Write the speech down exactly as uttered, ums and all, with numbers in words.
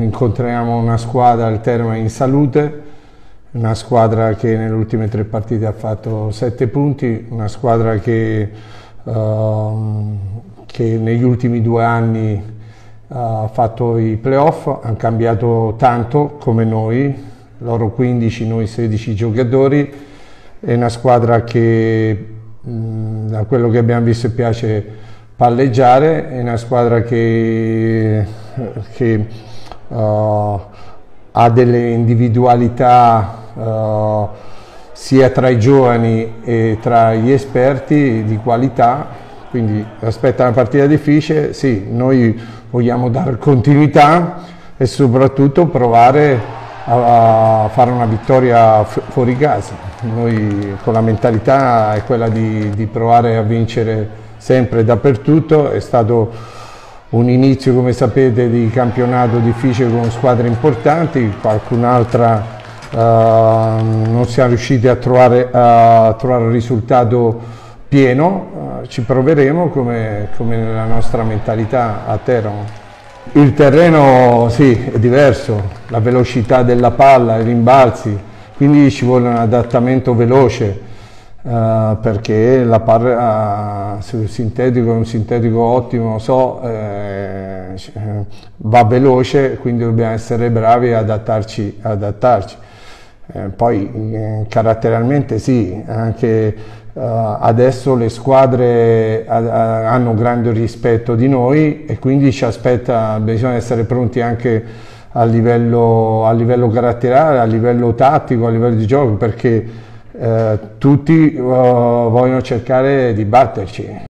incontriamo una squadra, il Teramo, in salute, una squadra che nelle ultime tre partite ha fatto sette punti, una squadra che, uh, che negli ultimi due anni ha fatto i playoff, hanno cambiato tanto come noi, loro quindici, noi sedici giocatori, è una squadra che mh, da quello che abbiamo visto piace palleggiare, è una squadra che, che uh, ha delle individualità uh, sia tra i giovani e tra gli esperti di qualità, quindi aspetta una partita difficile, sì, noi vogliamo dare continuità e soprattutto provare a, a fare una vittoria fuori casa. Noi con la mentalità è quella di, di provare a vincere sempre e dappertutto. È stato un inizio, come sapete, di campionato difficile con squadre importanti, qualcun'altra uh, non siamo riusciti a trovare, a trovare il risultato pieno, uh, ci proveremo come, come nella nostra mentalità a Teramo. Il terreno sì, è diverso, la velocità della palla, i rimbalzi, quindi ci vuole un adattamento veloce, uh, perché la palla uh, sul sintetico è un sintetico ottimo, so, eh, va veloce, quindi dobbiamo essere bravi ad adattarci. adattarci. Eh, poi eh, caratterialmente sì, anche Uh, adesso le squadre uh, hanno grande rispetto di noi e quindi ci aspetta, bisogna essere pronti anche a livello, a livello caratteriale, a livello tattico, a livello di gioco, perché uh, tutti uh, vogliono cercare di batterci,